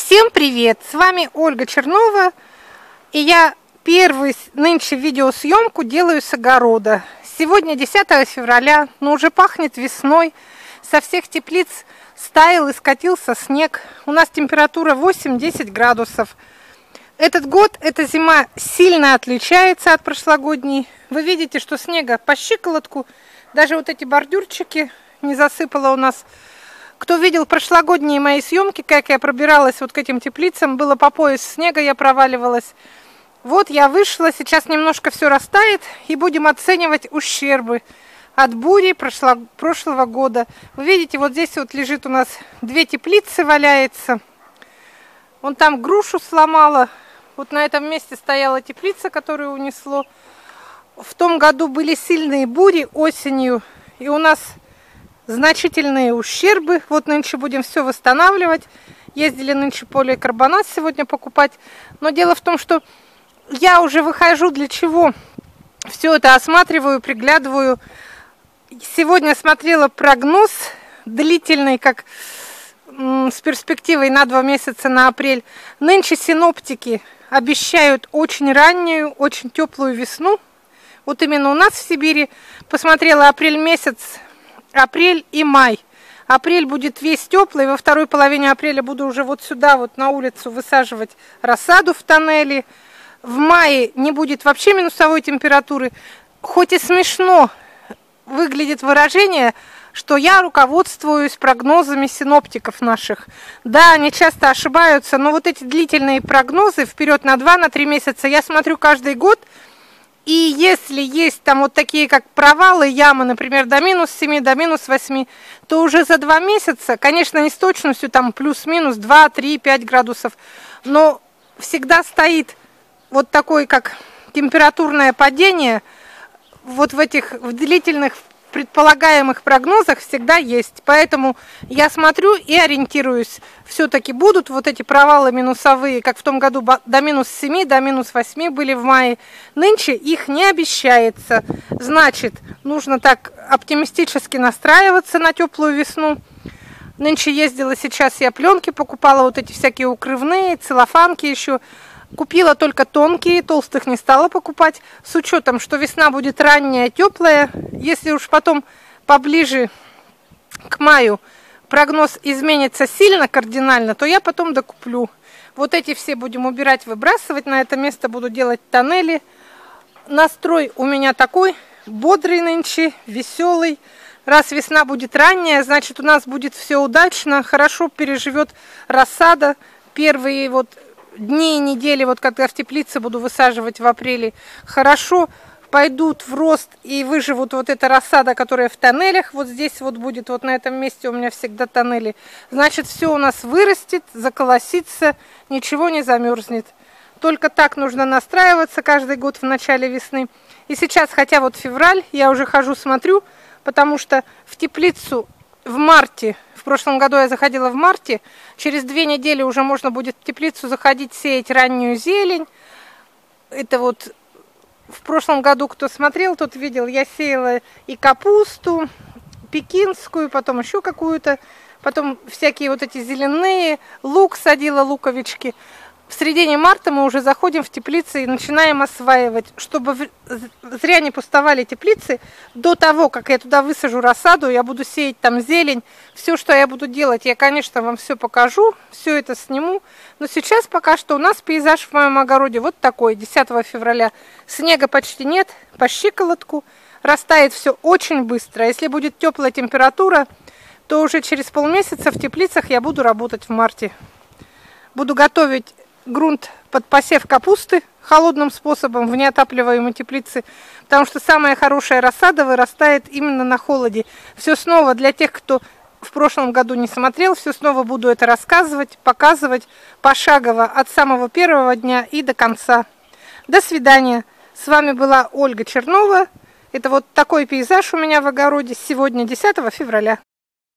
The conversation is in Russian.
Всем привет! С вами Ольга Чернова, и я первую нынче видеосъемку делаю с огорода. Сегодня 10 февраля, но уже пахнет весной. Со всех теплиц стаял и скатился снег. У нас температура 8-10 градусов. Этот год, эта зима сильно отличается от прошлогодней. Вы видите, что снега по щиколотку. Даже вот эти бордюрчики не засыпало у нас. Кто видел прошлогодние мои съемки, как я пробиралась вот к этим теплицам, было по пояс снега, я проваливалась. Вот я вышла, сейчас немножко все растает, и будем оценивать ущербы от бури прошлого года. Вы видите, вот здесь вот лежит у нас 2 теплицы, валяется. Вон там грушу сломала. Вот на этом месте стояла теплица, которую унесло. В том году были сильные бури осенью, и у нас значительные ущербы. Вот нынче будем все восстанавливать. Ездили нынче поликарбонат сегодня покупать. Но дело в том, что я уже выхожу для чего? Все это осматриваю, приглядываю. Сегодня смотрела прогноз длительный, как с перспективой на 2 месяца, на апрель. Нынче синоптики обещают очень раннюю, очень теплую весну. Вот именно у нас в Сибири. Посмотрела апрель месяц. Апрель и май. Апрель будет весь теплый, во второй половине апреля буду уже вот сюда, вот на улицу высаживать рассаду в тоннели. В мае не будет вообще минусовой температуры. Хоть и смешно выглядит выражение, что я руководствуюсь прогнозами синоптиков наших. Да, они часто ошибаются, но вот эти длительные прогнозы вперед на 2-3 месяца я смотрю каждый год. И если есть там вот такие, как провалы, ямы, например, до -7, до -8, то уже за 2 месяца, конечно, не с точностью, там плюс-минус 2, 3, 5 градусов, но всегда стоит вот такое, как температурное падение, вот в длительных предполагаемых прогнозах всегда есть. Поэтому я смотрю и ориентируюсь. Все-таки будут вот эти провалы минусовые, как в том году до -7, до -8 были в мае. Нынче их не обещается. Значит, нужно так оптимистически настраиваться на теплую весну. Нынче ездила сейчас, я пленки покупала, вот эти всякие укрывные, целлофанки еще. Купила только тонкие, толстых не стала покупать, с учетом, что весна будет ранняя, теплая. Если уж потом поближе к маю прогноз изменится сильно, кардинально, то я потом докуплю. Вот эти все будем убирать, выбрасывать. На это место буду делать тоннели. Настрой у меня такой, бодрый нынче, веселый. Раз весна будет ранняя, значит у нас будет все удачно, хорошо переживет рассада. Первые вот дни и недели, вот когда в теплице буду высаживать в апреле, хорошо пойдут в рост и выживут вот эта рассада, которая в тоннелях. Вот здесь вот будет, вот на этом месте у меня всегда тоннели. Значит, все у нас вырастет, заколосится, ничего не замерзнет. Только так нужно настраиваться каждый год в начале весны. И сейчас, хотя вот февраль, я уже хожу, смотрю, потому что в теплицу в марте, в прошлом году я заходила в марте, через 2 недели уже можно будет в теплицу заходить, сеять раннюю зелень. Это вот в прошлом году, кто смотрел, тот видел, я сеяла и капусту пекинскую, потом еще какую-то, потом всякие вот эти зеленые, лук садила, луковички. В середине марта мы уже заходим в теплицы и начинаем осваивать, чтобы зря не пустовали теплицы. До того, как я туда высажу рассаду, я буду сеять там зелень. Все, что я буду делать, я, конечно, вам все покажу, все это сниму. Но сейчас пока что у нас пейзаж в моем огороде вот такой, 10 февраля. Снега почти нет, по щиколотку. Растает все очень быстро. Если будет теплая температура, то уже через полмесяца в теплицах я буду работать в марте. Буду готовить грунт под посев капусты холодным способом в неотапливаемой теплице, потому что самая хорошая рассада вырастает именно на холоде. Все снова для тех, кто в прошлом году не смотрел, все снова буду это рассказывать, показывать пошагово от самого первого дня и до конца. До свидания. С вами была Ольга Чернова. Это вот такой пейзаж у меня в огороде сегодня, 10 февраля.